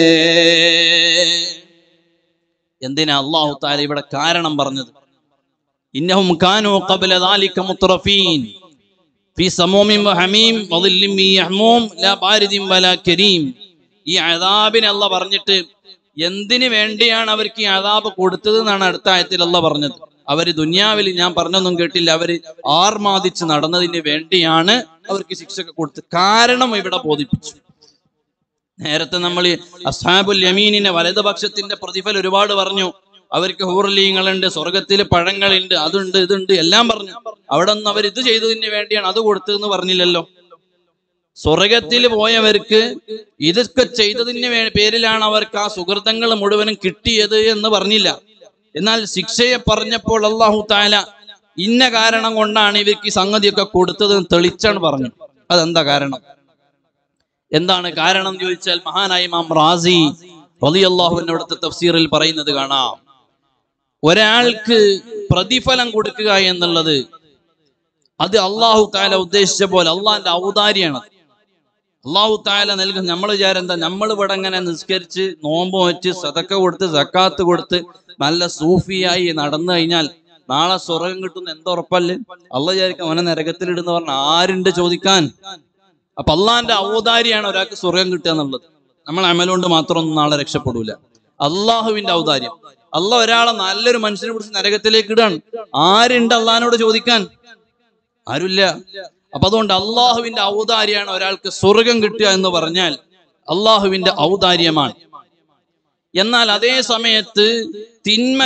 എന്തിനാ അല്ലാഹു തആല ഇവിടെ കാരണം പറഞ്ഞത്? ഇന്നഹും കാനു ഖബ്ല ദാലിക മുത്റഫീൻ ഫീ സമൂമിൻ വഹമീം വദില്ലിൻ മിൻ യഹ്മൂം ലാ ബാരിദിൻ വലാ കരീം. ഈ അദാബിനെ അല്ലാഹ് പറഞ്ഞിട്ട് എന്തിനു വേണ്ടിയാണ് അവർക്ക് ഈ അദാബ് കൊടുത്തത് എന്നാണ് അടുത്ത ആയത്തിൽ അല്ലാഹ് പറഞ്ഞത്. അവര് ദുനിയാവിൽ ഞാൻ പറഞ്ഞൊന്നും കേട്ടില്ല, അവര് ആർമാദിച്ച് നടന്നതിന് വേണ്ടിയാണ് അവർക്ക് ശിക്ഷ കൊടുത്തത്. കാരണം ഇവിടെ ബോധിപ്പിച്ചു. നേരത്തെ നമ്മൾ അസ്ഹാബുൽ യമീനിനെ വലതുപക്ഷത്തിന്റെ പ്രതിഫലം ഒരുപാട് പറഞ്ഞു. അവർക്ക് ഹൂർലീങ്ങളുണ്ട്, സ്വർഗത്തില് പഴങ്ങളുണ്ട്, അതുണ്ട്, ഇതുണ്ട്, എല്ലാം പറഞ്ഞു. അവിടെ നിന്ന് അവർ ഇത് ചെയ്തതിന് വേണ്ടിയാണ് അത് കൊടുത്തതെന്ന് പറഞ്ഞില്ലല്ലോ. സ്വർഗത്തിൽ പോയവർക്ക് ഇതൊക്കെ ചെയ്തതിന് പേരിലാണ് അവർക്ക് ആ സുഹൃതങ്ങൾ മുഴുവനും കിട്ടിയത് എന്ന് പറഞ്ഞില്ല. എന്നാൽ ശിക്ഷയെ പറഞ്ഞപ്പോൾ അല്ലാഹു തആല ഇന്ന കാരണം കൊണ്ടാണ് ഇവർക്ക് ഈ സംഗതിയൊക്കെ കൊടുത്തത് തെളിച്ചാണ് പറഞ്ഞു. അതെന്താ കാരണം? എന്താണ് കാരണം എന്ന് ചോദിച്ചാൽ മഹാനായ ഇമാം റാസി റളിയല്ലാഹു അൻഹു അവിടുത്തെ തഫ്സീറിൽ പറയുന്നത് കാണാം. ഒരാൾക്ക് പ്രതിഫലം കൊടുക്കുക എന്നുള്ളത് അത് അല്ലാഹു തആല ഉദ്ദേശിച്ച പോലെ അള്ളാന്റെ ഔദാര്യാണ്. അല്ലാഹു തആല നൽകുന്ന, നമ്മൾ വിചാരം എന്താ, നമ്മൾ ഇവിടെ ഇങ്ങനെ നിസ്കരിച്ച് നോമ്പ് വെച്ച് സദക്ക കൊടുത്ത് സക്കാത്ത് കൊടുത്ത് നല്ല സൂഫിയായി നടന്നു കഴിഞ്ഞാൽ നാളെ സ്വർഗം കിട്ടുന്ന എന്തുറപ്പല്ലേ? അള്ളാഹ് വിചാരിക്കും അവനെ നരകത്തിലിടുന്ന് പറഞ്ഞ ആരുണ്ട് ചോദിക്കാൻ? അപ്പൊ അള്ളാന്റെ ഔദാര്യാണ് ഒരാൾക്ക് സ്വർഗം കിട്ടുക എന്നുള്ളത്. നമ്മൾ അമലുകൊണ്ട് മാത്രമൊന്നും നാളെ രക്ഷപ്പെടൂല. അള്ളാഹുവിന്റെ ഔദാര്യം. അള്ളാഹ് ഒരാളെ നല്ലൊരു മനുഷ്യനെ കുറിച്ച് നരകത്തിലേക്ക് ഇടാണ്. ആരുണ്ട് അള്ളാഹിനോട് ചോദിക്കാൻ? ആരുമില്ല. അപ്പൊ അതുകൊണ്ട് അള്ളാഹുവിന്റെ ഔദാര്യാണ് ഒരാൾക്ക് സ്വർഗം കിട്ടുക എന്ന് പറഞ്ഞാൽ അള്ളാഹുവിന്റെ ഔദാര്യമാണ്. എന്നാൽ അതേ സമയത്ത് തിന്മ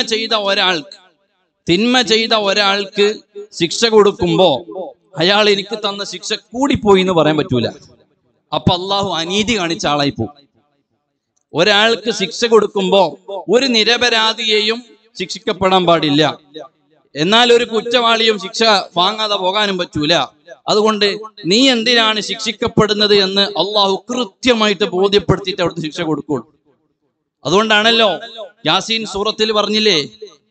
ചെയ്ത ഒരാൾക്ക് ശിക്ഷ കൊടുക്കുമ്പോ അയാൾ എനിക്ക് തന്ന ശിക്ഷ കൂടിപ്പോയി എന്ന് പറയാൻ പറ്റൂല. അപ്പൊ അള്ളാഹു അനീതി കാണിച്ച ആളായി പോകും. ഒരാൾക്ക് ശിക്ഷ കൊടുക്കുമ്പോ ഒരു നിരപരാധിയെയും ശിക്ഷിക്കപ്പെടാൻ പാടില്ല, എന്നാൽ ഒരു കുറ്റവാളിയും ശിക്ഷ വാങ്ങാതെ പോകാനും പറ്റൂല. അതുകൊണ്ട് നീ എന്തിനാണ് ശിക്ഷിക്കപ്പെടുന്നത് എന്ന് അള്ളാഹു കൃത്യമായിട്ട് ബോധ്യപ്പെടുത്തിയിട്ട് അവിടുത്തെ ശിക്ഷ കൊടുക്കുള്ളൂ. അതുകൊണ്ടാണല്ലോ യാസീൻ സൂറത്തിൽ പറഞ്ഞില്ലേ,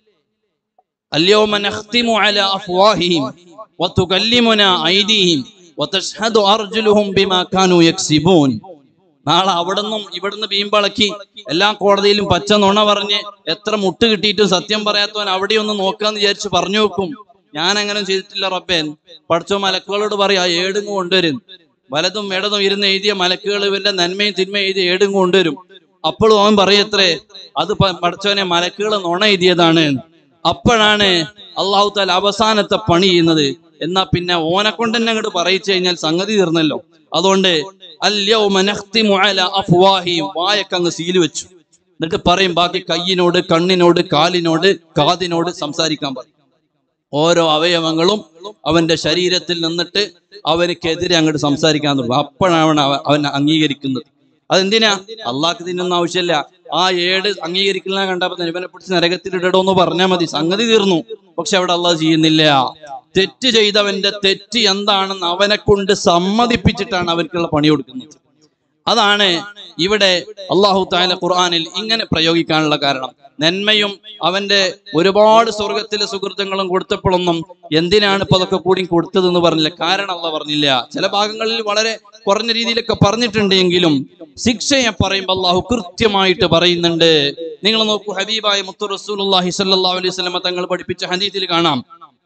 അൽയൗമ നഖ്തിമു അലാ അഫ്വാഹിഹിം വതുകല്ലിമുനാ ഐദീഹിം വതശ്ഹദു അർജുലുഹും ബിമാ കാനൂ യക്സിബൂൻ. നാളെ ഇവിടുന്ന് ബീമ്പളക്കി എല്ലാ കോടതിയിലും പച്ച നുണ പറഞ്ഞ് എത്ര മുട്ട് കിട്ടിയിട്ടും സത്യം പറയാത്തവൻ അവിടെ ഒന്ന് നോക്കാന്ന് വിചാരിച്ച് പറഞ്ഞു വെക്കും, ഞാൻ അങ്ങനെ ചെയ്തിട്ടില്ല റബ്ബേ. പഠിച്ചോ മലക്കുകളോട് പറയാ ഏടുങ്ങ് കൊണ്ടുവരും. വലതും ഇടതും ഇരുന്ന് എഴുതിയ മലക്കുകൾ ഇവന്റെ നന്മയും തിന്മയും എഴുതി ഏടുങ്ങ് കൊണ്ടുവരും. അപ്പോഴും അവൻ പറയത്രേ, അത് പഠിച്ചവനെ മലക്കുകൾ നുണ എഴുതിയതാണ്. അപ്പോഴാണ് അല്ലാഹു തആല അവസാനത്തെ പണി ചെയ്യുന്നത്. എന്നാ പിന്നെ ഓനെ കൊണ്ട് തന്നെ അങ്ങോട്ട് പറയിച്ചു കഴിഞ്ഞാൽ സംഗതി തീർന്നല്ലോ. അതുകൊണ്ട് അൽയൗമ നഖ്തിമു അലാ അഫ്വാഹിഹിം, വായക്കങ്ങ് സീല് വെച്ചു. എന്നിട്ട് പറയും ബാക്കി കയ്യിനോട്, കണ്ണിനോട്, കാലിനോട്, കാതിനോട് സംസാരിക്കാൻ പറയും. ഓരോ അവയവങ്ങളും അവന്റെ ശരീരത്തിൽ നിന്നിട്ട് അവനക്കെതിരെ അങ്ങോട്ട് സംസാരിക്കാൻ തുടങ്ങും. അപ്പോഴാണ് അവൻ അംഗീകരിക്കുന്നത്. അതെന്തിനാ? അള്ളാഹ്ക്ക് ഇതിനൊന്നും ആവശ്യമില്ല. ആ ഏട് അംഗീകരിക്കുന്ന കണ്ടപ്പോ ഇവനെ പിടിച്ച് നരകത്തിലിടോ എന്ന് പറഞ്ഞാൽ മതി, സംഗതി തീർന്നു. പക്ഷെ അവിടെ അള്ളാഹ് ചെയ്യുന്നില്ല. തെറ്റ് ചെയ്തവന്റെ തെറ്റ് എന്താണെന്ന് അവനെ കൊണ്ട് സമ്മതിപ്പിച്ചിട്ടാണ് അവർക്കുള്ള പണി കൊടുക്കുന്നത്. അതാണ് ഇവിടെ അല്ലാഹു തആല ഖുർആനിൽ ഇങ്ങനെ പ്രയോഗിക്കാനുള്ള കാരണം. നന്മയും അവന്റെ ഒരുപാട് സ്വർഗത്തിലെ സുഹൃത്തുക്കളും കൊടുത്തപ്പോഴൊന്നും എന്തിനാണ് ഇപ്പൊ അതൊക്കെ കൂടി കൊടുത്തതെന്ന് പറഞ്ഞില്ല. കാരണം അള്ളാഹ് പറഞ്ഞില്ല. ചില ഭാഗങ്ങളിൽ വളരെ കുറഞ്ഞ രീതിയിലൊക്കെ പറഞ്ഞിട്ടുണ്ടെങ്കിലും ശിക്ഷയെ പറയുമ്പോൾ അള്ളാഹു കൃത്യമായിട്ട് പറയുന്നുണ്ട്. നിങ്ങൾ നോക്കൂ, ഹബീബായ മുത്തു റസൂലുള്ളാഹി സ്വല്ലല്ലാഹു അലൈഹി വസല്ലം തങ്ങൾ പഠിപ്പിച്ച ഹദീസിൽ കാണാം,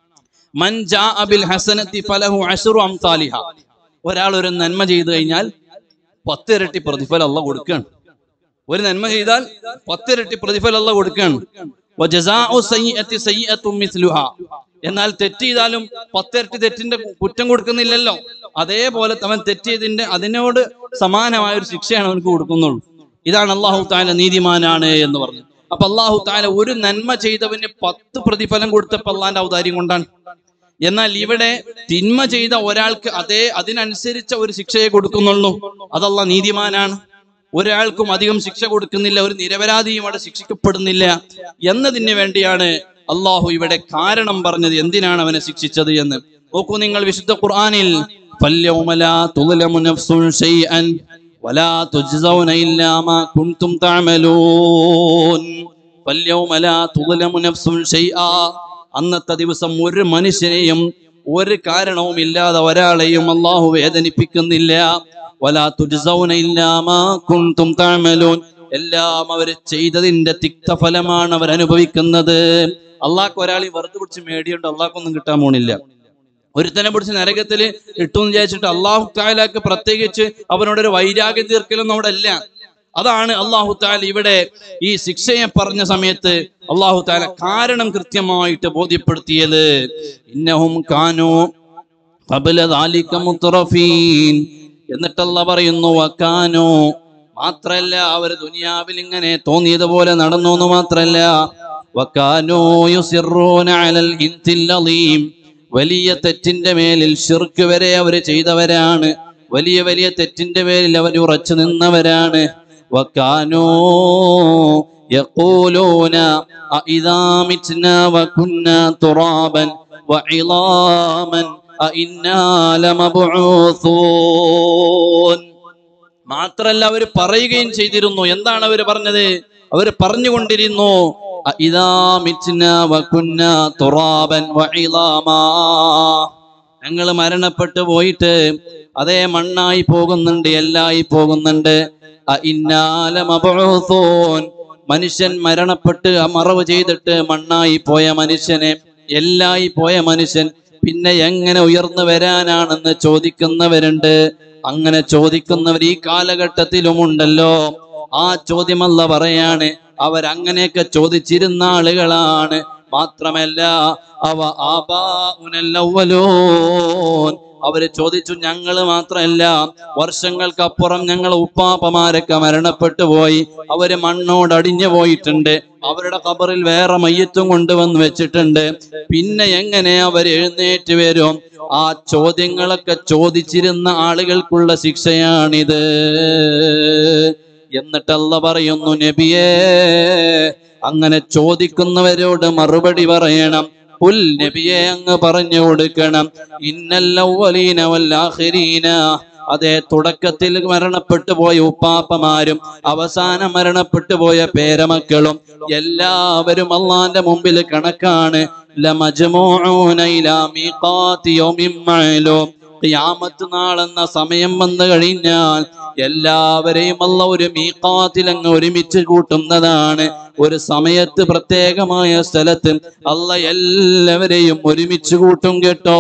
മൻ ജാഅ ബിൽ ഹസനതി ഫലഹു അശ്റു അംസാലിഹ. ഒരാൾ ഒരു നന്മ ചെയ്തു കഴിഞ്ഞാൽ 10 ഇരട്ടി പ്രതിഫലം അല്ലാഹു കൊടുക്കുകയാണ്. ഒരു നന്മ ചെയ്താൽ 10 ഇരട്ടി പ്രതിഫലം അല്ലാഹു കൊടുക്കുകയാണ്. വജസാഉ സയ്യിഅതി സയ്യിഅത്തും മിസ്ലുഹാ. എന്നാൽ തെറ്റ് ചെയ്താലും 10 ഇരട്ടി തെറ്റിന്റെ കുറ്റം കൊടുക്കുന്നില്ലല്ലോ. അതേപോലെ അവൻ തെറ്റ് ചെയ്തതിന്റെ അതിനോട് സമാനമായ ഒരു ശിക്ഷയാണ് അവനക്ക് കൊടുക്കുന്നുള്ളൂ. ഇതാണ് അല്ലാഹു തആല നീതിമാനാണ് എന്ന് പറഞ്ഞു. അപ്പൊ അല്ലാഹു തആല ഒരു നന്മ ചെയ്തവന് 10 പ്രതിഫലം കൊടുത്തപ്പോൾ അള്ളാന്റെ ഔദാര്യം കൊണ്ടാണ്. എന്നാൽ ഇവിടെ തിന്മ ചെയ്ത ഒരാൾക്ക് അതിനനുസരിച്ച ഒരു ശിക്ഷയെ കൊടുക്കുന്നുള്ളൂ. അത് അല്ലാഹു നീതിമാനാണ്. ഒരാൾക്കും അധികം ശിക്ഷ കൊടുക്കുന്നില്ല, ഒരു നിരപരാധിയും അവിടെ ശിക്ഷിക്കപ്പെടുന്നില്ല എന്നതിന് വേണ്ടിയാണ് അള്ളാഹു ഇവിടെ കാരണം പറഞ്ഞത്, എന്തിനാണ് അവനെ ശിക്ഷിച്ചത് എന്ന്. നോക്കൂ നിങ്ങൾ, വിശുദ്ധ ഖുർആനിൽ ഫൽയൗമ ലാ തുദ്ലമു നഫ്സുൻ ശൈഅൻ വലാ തുജ്സൗന ഇല്ലാ മാ കുൻതും തഅമലൂൻ. ഫൽയൗമ ലാ തുദ്ലമു നഫ്സുൻ ശൈആ. അന്നത്തെ ദിവസം ഒരു മനുഷ്യനെയും ഒരു കാരണവും ഇല്ലാതെ ഒരാളെയും അള്ളാഹു വേദനിപ്പിക്കുന്നില്ല. വലാ തുജ്സൗന ഇല്ലാ മാ കുൻതും തഅമലൂൻ. എല്ലാം അവർ ചെയ്തതിന്റെ തിക്തഫലമാണ് അവർ അനുഭവിക്കുന്നത്. അള്ളാഹ്ക്ക് ഒരാളെ വെറുതെ പിടിച്ച് മേടിയുണ്ട് അള്ളാഹ്ക്കൊന്നും കിട്ടാൻ പോണില്ല. ഒരുത്തനെ പിടിച്ച് നരകത്തിൽ ഇട്ടുന്ന് വിചാരിച്ചിട്ട് അള്ളാഹു തആലക്ക് പ്രത്യേകിച്ച് അവനോടൊരു വൈരാഗ്യം തീർക്കലൊന്നും അവിടെ ഇല്ല. അതാണ് അള്ളാഹു തആല ഇവിടെ ഈ ശിക്ഷയെ പറഞ്ഞ സമയത്ത് അള്ളാഹു തആല കാരണം കൃത്യമായിട്ട് ബോധ്യപ്പെടുത്തിയത്. ഇന്നഹും കാനൂ ഖബല ദാലിക മുത്രഫീൻ. എന്നിട്ട് അല്ലാഹു പറയുന്നു വകാനൂ. മാത്രല്ല അവർ ദുനിയാവിൽ ഇങ്ങനെ തോന്നിയതുപോലെ നടന്നു എന്ന് മാത്രല്ല, വകാനൂ യുസിറൂന അലൽ ഇൻതിൽ അളീം. വലിയ തെറ്റിന്റെ മേലിൽ ശിർക്ക് വരെ അവർ ചെയ്തവരാണ്. വലിയ വലിയ തെറ്റിന്റെ മേലിൽ അവർ ഉറച്ചു നിന്നവരാണ്. വകാനൂ യഖൂലൂന അഇദാ മിത്നാ വകുന്നാ തുറാബൻ വഇളാമൻ അഇന്നാ ലമബ്ഊസൂൻ. മാത്രല്ല അവർ പറയുകയും ചെയ്തിരുന്നു. എന്താണ് അവർ പറഞ്ഞത്? അവർ പറഞ്ഞുകൊണ്ടിരുന്നു അഇദാ മിത്നാ വകുന്നാ തുറാബൻ വഇളാമാ. ഞങ്ങൾ മരണപ്പെട്ടു പോയിട്ട് അതേ മണ്ണായി പോകുന്നുണ്ട്, എല്ലായി പോകുന്നുണ്ട്. അഇന്നാ ലമബ്ഊസൂൻ. മനുഷ്യൻ മരണപ്പെട്ട് മറവ് ചെയ്തിട്ട് മണ്ണായി പോയ മനുഷ്യനെ, എല്ലായി പോയ മനുഷ്യൻ പിന്നെ എങ്ങനെ ഉയർന്നു വരാനാണെന്ന് ചോദിക്കുന്നവരുണ്ട്. അങ്ങനെ ചോദിക്കുന്നവർ ഈ കാലഘട്ടത്തിലുമുണ്ടല്ലോ. ആ ചോദ്യമല്ല പറയാണ്, അവരങ്ങനെയൊക്കെ ചോദിച്ചിരുന്ന ആളുകളാണ്. മാത്രമല്ല അവ ആബാഉനൽ അവ്വലൂൻ. അവര് ചോദിച്ചു, ഞങ്ങള് മാത്രമല്ല വർഷങ്ങൾക്കപ്പുറം ഞങ്ങൾ ഉപ്പാപ്പമാരൊക്കെ മരണപ്പെട്ടു പോയി, അവര് മണ്ണോടടിഞ്ഞു പോയിട്ടുണ്ട്, അവരുടെ ഖബറിൽ വേറെ മയ്യത്തും കൊണ്ടുവന്ന് വെച്ചിട്ടുണ്ട്, പിന്നെ എങ്ങനെ അവർ എഴുന്നേറ്റ് വരും? ആ ചോദ്യങ്ങളൊക്കെ ചോദിച്ചിരുന്ന ആളുകൾക്കുള്ള ശിക്ഷയാണിത്. എന്നിട്ട് അല്ലാഹു പറയുന്നു, നബിയേ അങ്ങനെ ചോദിക്കുന്നവരോട് മറുപടി പറയണം. ഖുൽ, നബിയെ അങ്ങ് പറഞ്ഞു കൊടുക്കണം, ഇന്നൽ അവ്വലീന വൽ ആഖിരീന. അതേ തുടക്കത്തിൽ മരണപ്പെട്ടു പോയ ഉപ്പാപ്പമാരും അവസാനം മരണപ്പെട്ടു പോയ പേരമക്കളും എല്ലാവരും അള്ളാന്റെ മുമ്പിൽ കണക്കാണ്. ലമജ്മൂഊന ഇലാ മീഖാതി യൗമിൻ മഅലൂം. ഖിയാമത്ത് നാളെന്ന സമയം വന്നു കഴിഞ്ഞാൽ എല്ലാവരെയും അല്ലാഹു ഒരു മീഖാത്തിൽ അങ്ങ് ഒരുമിച്ച് കൂട്ടുന്നതാണ്. ഒരു സമയത്ത് പ്രത്യേകമായ സ്ഥലത്ത് അല്ലാഹു എല്ലാവരെയും ഒരുമിച്ച് കൂട്ടും കേട്ടോ.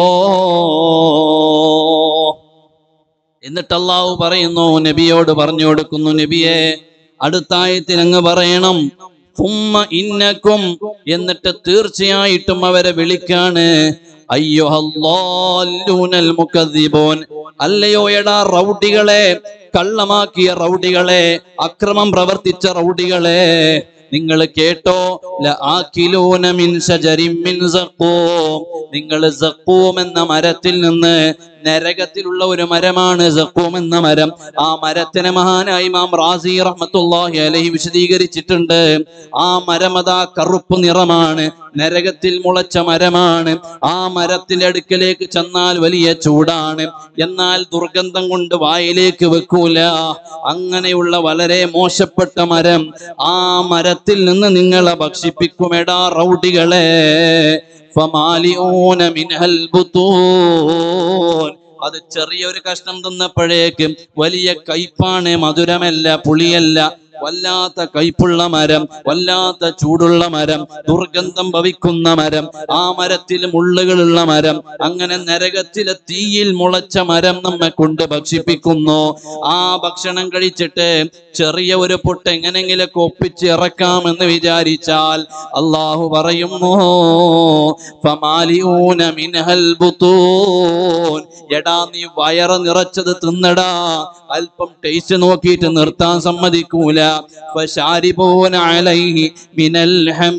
എന്നിട്ട് അല്ലാഹു പറയുന്നു, നബിയോട് പറഞ്ഞു കൊടുക്കുന്നു, നബിയെ അടുത്ത ആയത്തിൽ അങ്ങ് പറയണം ഫുമ്മ ഇന്നക്കും. എന്നിട്ട് തീർച്ചയായിട്ടും അവരെ വിളിക്കാണ്, അയ്യുഹല്ലാലൂനൽ മുകദ്ദിബൂൻ. അല്ലയോ എടാ റൗഡികളെ, കള്ളമാക്കിയ റൗഡികളെ, അക്രമം പ്രവർത്തിച്ച റൗഡികളെ, നിങ്ങൾ കേട്ടോ, ലആകിലൂന മിൻ ശജരിൻ മിൻ സഖൂം. നിങ്ങൾ സഖൂം എന്ന മരത്തിൽ നിന്ന്, നരകത്തിലുള്ള ഒരു മരമാണ് സഖൂം എന്ന മരം. ആ മരത്തിനെ മഹാനായ ഇമാം റാസി റഹ്മത്തുള്ളാഹി അലൈഹി വിശദീകരിച്ചിട്ടുണ്ട്. ആ മരമതാ കറുപ്പ് നിറമാണ്, നരകത്തിൽ മുളച്ച മരമാണ്. ആ മരത്തിന്റെ അടുക്കലേക്ക് ചെന്നാൽ വലിയ ചൂടാണ്, എന്നാൽ ദുർഗന്ധം കൊണ്ട് വായിലേക്ക് വെക്കൂല. അങ്ങനെയുള്ള വളരെ മോശപ്പെട്ട മരം. ആ മരത്തിൽ നിന്ന് നിങ്ങളെ ഭക്ഷിപ്പിക്കുമെടാ റൗഡികളെ. ഫമാലിഊന മിൻഹൽ ബുതൂൻ. അത് ചെറിയൊരു കഷ്ണം തിന്നപ്പോഴേക്കും വലിയ കയ്പാണ്, മധുരമല്ല, പുളിയല്ല, വല്ലാത്ത കയ്പുള്ള മരം, വല്ലാത്ത ചൂടുള്ള മരം, ദുർഗന്ധം ഭവിക്കുന്ന മരം, ആ മരത്തിൽ മുള്ളുകളുള്ള മരം, അങ്ങനെ നരകത്തിലെ തീയിൽ മുളച്ച മരം നമ്മെ കൊണ്ട് ഭക്ഷിപ്പിക്കുന്നു. ആ ഭക്ഷണം കഴിച്ചിട്ട് ചെറിയ ഒരു പൊട്ട് എങ്ങനെങ്കിലൊക്കെ ഒപ്പിച്ച് ഇറക്കാമെന്ന് വിചാരിച്ചാൽ അള്ളാഹു പറയുന്നു, ഫമാലിഊന മിൻഹൽ ബുതൂൻ, എടാ നീ വയറ് നിറച്ചത് തിന്നടാ, അല്പം ടേസ്റ്റ് നോക്കിയിട്ട് നിർത്താൻ സമ്മതിക്കൂല. ഫശാരിബൂന അലൈഹി മിനൽ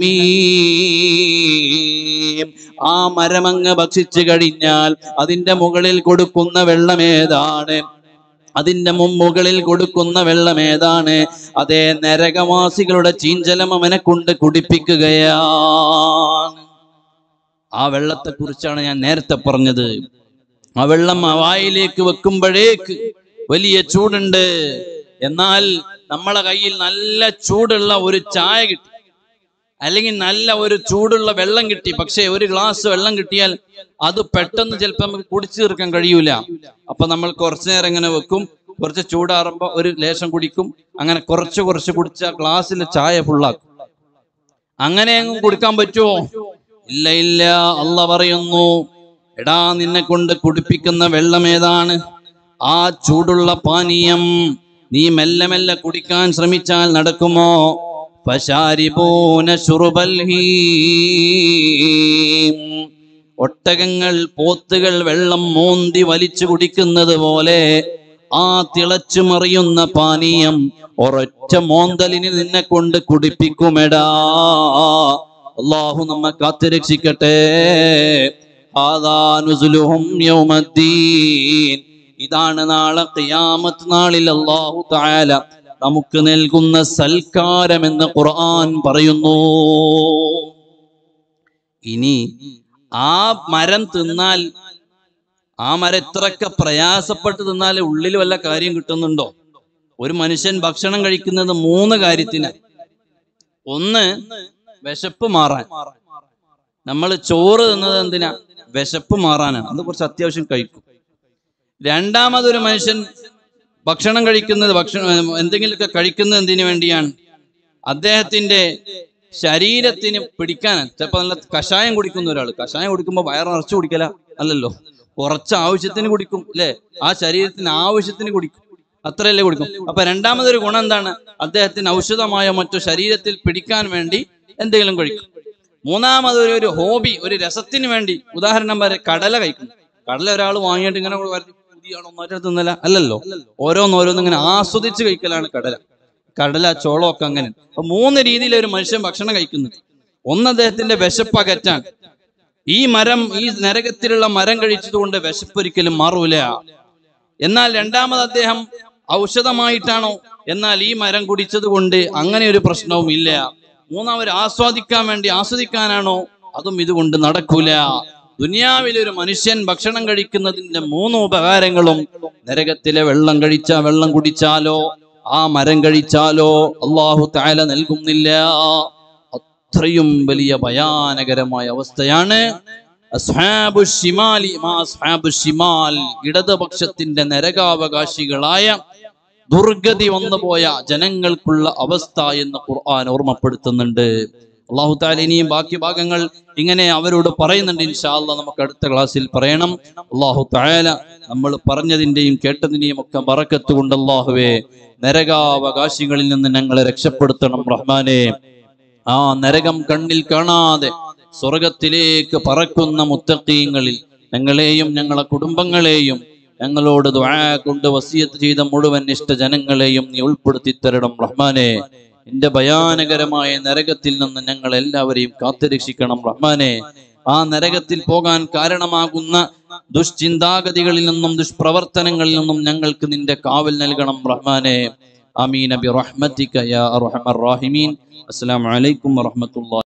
ഹമീം, ആ മരമങ്ങ് ഭക്ഷിച്ചു കഴിഞ്ഞാൽ അതിന്റെ മുകളിൽ കൊടുക്കുന്ന വെള്ളമേതാണ്? അതിന്റെ മുകളിൽ കൊടുക്കുന്ന വെള്ളമേതാണ്? അതേ നരകവാസികളുടെ ചീഞ്ചലം അവനെ കൊണ്ട് കുടിപ്പിക്കുകയാണ്. ആ വെള്ളത്തെ കുറിച്ചാണ് ഞാൻ നേരത്തെ പറഞ്ഞത്. ആ വെള്ളം വായിലേക്ക് വെക്കുമ്പോഴേക്ക് വലിയ ചൂടുണ്ട്. എന്നാൽ നമ്മളെ കയ്യിൽ നല്ല ചൂടുള്ള ഒരു ചായ കിട്ടി, അല്ലെങ്കിൽ നല്ല ഒരു ചൂടുള്ള വെള്ളം കിട്ടി, പക്ഷെ ഒരു ഗ്ലാസ് വെള്ളം കിട്ടിയാൽ അത് പെട്ടെന്ന് ചിലപ്പോൾ നമുക്ക് കുടിച്ചു തീർക്കാൻ കഴിയൂല. അപ്പൊ നമ്മൾ കുറച്ചു നേരം ഇങ്ങനെ വെക്കും, കുറച്ച് ചൂടാറുമ്പോ ഒരു ലേശം കുടിക്കും, അങ്ങനെ കുറച്ച് കുടിച്ച ഗ്ലാസ്സിലെ ചായ ഫുള്ളാക്കും. അങ്ങനെയെങ്കിലും കുടിക്കാൻ പറ്റുമോ? ഇല്ല ഇല്ല. അല്ലാഹ് പറയുന്നു, എടാ നിന്നെ കൊണ്ട് കുടിപ്പിക്കുന്ന വെള്ളം ഏതാണ്? ആ ചൂടുള്ള പാനീയം നീ മെല്ലെ മെല്ലെ കുടിക്കാൻ ശ്രമിച്ചാൽ നടക്കുമോ? ഫശാരിബൂന ശുറുബൽ ഹീം, ഒട്ടകങ്ങൾ പോത്തുകൾ വെള്ളം മോന്തി വലിച്ചു കുടിക്കുന്നത് പോലെ ആ തിളച്ചു മറിയുന്ന പാനീയം ഒരൊറ്റ മോന്തലിന് നിന്നെ കൊണ്ട് കുടിപ്പിക്കുമെടാ. അല്ലാഹു നമ്മെ കാത്തുരക്ഷിക്കട്ടെ. ഹാദാ നുസുലുഹും യൗമദ്ദീൻ, ഇതാണ് നാളെ ഖിയാമത്ത് നാളിൽ അല്ലാഹു തആല നമുക്ക് നൽകുന്ന സൽക്കാരം എന്ന് ഖുർആൻ പറയുന്നു. ഇനി ആ മരം തിന്നാൽ, ആ മരം എത്രയൊക്കെ പ്രയാസപ്പെട്ട് തിന്നാൽ ഉള്ളിൽ വല്ല കാര്യം കിട്ടുന്നുണ്ടോ? ഒരു മനുഷ്യൻ ഭക്ഷണം കഴിക്കുന്നത് 3 കാര്യത്തിന്. ഒന്ന്, വിശപ്പ് മാറാൻ. നമ്മൾ ചോറ് തിന്നത് എന്തിനാ? വിശപ്പ് മാറാനാണ്. അത് കുറച്ച് അത്യാവശ്യം കഴിക്കും. രണ്ടാമതൊരു മനുഷ്യൻ ഭക്ഷണം കഴിക്കുന്നത്, എന്തെങ്കിലുമൊക്കെ കഴിക്കുന്നത് എന്തിനു വേണ്ടിയാണ്? അദ്ദേഹത്തിന്റെ ശരീരത്തിന് പിടിക്കാനാണ്. ചിലപ്പോൾ നല്ല കഷായം കുടിക്കുന്ന ഒരാൾ, കഷായം കുടിക്കുമ്പോൾ വയറ് നിറച്ച് കുടിക്കല അല്ലല്ലോ, കുറച്ച് ആവശ്യത്തിന് കുടിക്കും അല്ലെ? ആ ശരീരത്തിന് ആവശ്യത്തിന് കുടിക്കും, അത്രയല്ലേ കുടിക്കും. അപ്പൊ രണ്ടാമതൊരു ഗുണം എന്താണ്? അദ്ദേഹത്തിന് ഔഷധമായ മറ്റു ശരീരത്തിൽ പിടിക്കാൻ വേണ്ടി എന്തെങ്കിലും കഴിക്കും. മൂന്നാമതൊരു ഹോബി, ഒരു രസത്തിന് വേണ്ടി, ഉദാഹരണം വരെ കടല കഴിക്കുന്നു. കടല ഒരാൾ വാങ്ങിയിട്ട് ഇങ്ങനെ തിന്നല അല്ലല്ലോ, ഓരോന്നോരോന്ന് ഇങ്ങനെ ആസ്വദിച്ച് കഴിക്കലാണ് കടല ചോളമൊക്കെ. അങ്ങനെ 3 രീതിയിൽ ഒരു മനുഷ്യൻ ഭക്ഷണം കഴിക്കുന്നത്. ഒന്ന്, അദ്ദേഹത്തിന്റെ വിശപ്പ് അകറ്റാൻ. ഈ നരകത്തിലുള്ള മരം കഴിച്ചതുകൊണ്ട് വിശപ്പ് ഒരിക്കലും മാറൂല. എന്നാൽ രണ്ടാമത് അദ്ദേഹം ഔഷധമായിട്ടാണോ? എന്നാൽ ഈ മരം കുടിച്ചത് കൊണ്ട് അങ്ങനെ ഒരു പ്രശ്നവും ഇല്ല. മൂന്നാമത് ആസ്വദിക്കാനാണോ? അതും ഇതുകൊണ്ട് നടക്കൂല. ദുനിയാവിൽ ഒരു മനുഷ്യൻ ഭക്ഷണം കഴിക്കുന്നതിന്റെ 3 ഉപകാരങ്ങളും നരകത്തിലെ വെള്ളം കുടിച്ചാലോ ആ മരം കഴിച്ചാലോ അല്ലാഹു തആല നൽകുന്നില്ല. അത്രയും വലിയ ഭയാനകരമായ അവസ്ഥയാണ്. അസ്ഹാബുശ് ശിമാലി മാ അസ്ഹാബുശ് ശിമാൽ, ഇടതുപക്ഷത്തിന്റെ നരകാവകാശികളായ ദുർഗതി വന്നുപോയ ജനങ്ങൾക്കുള്ള അവസ്ഥ എന്ന് ഖുർആൻ ഓർമ്മപ്പെടുത്തുന്നുണ്ട്. അല്ലാഹു തആല ഇനിയും ബാക്കി ഭാഗങ്ങൾ ഇങ്ങനെ അവരോട് പറയുന്നുണ്ട്. ഇൻഷാ അല്ലാഹ് നമുക്ക് അടുത്ത ക്ലാസ്സിൽ പറയണം. അല്ലാഹു തആല നമ്മൾ പറഞ്ഞതിന്റെയും കേട്ടതിന്റെയും ഒക്കെ ബറക്കത്ത് കൊണ്ട് അല്ലാഹുവേ നരകാവകാശികളിൽ നിന്ന് ഞങ്ങളെ രക്ഷപ്പെടുത്തണം റഹ്മാനെ. ആ നരകം കണ്ണിൽ കാണാതെ സ്വർഗത്തിലേക്ക് പറക്കുന്ന മുത്തഖീങ്ങളിൽ ഞങ്ങളെയും ഞങ്ങളെ കുടുംബങ്ങളെയും ഞങ്ങളോട് ദുആ കൊണ്ട് വസിയത്ത് ചെയ്ത മുഴുവൻ ഇഷ്ടജനങ്ങളെയും നീ ഉൾപ്പെടുത്തി തരണം റഹ്മാനെ. നിന്റെ ഭയാനകരമായ നരകത്തിൽ നിന്ന് ഞങ്ങൾ എല്ലാവരെയും കാത്തുരക്ഷിക്കണം റഹ്മാനെ. ആ നരകത്തിൽ പോകാൻ കാരണമാകുന്ന ദുഷ്ചിന്താഗതികളിൽ നിന്നും ദുഷ്പ്രവർത്തനങ്ങളിൽ നിന്നും ഞങ്ങൾക്ക് നിന്റെ കാവൽ നൽകണം റഹ്മാനെ. ആമീൻ ബിറഹ്മതിക യാ അർഹമർ റഹീമീൻ. അസ്സലാമു അലൈക്കും വറഹ്മത്തുള്ളാഹി.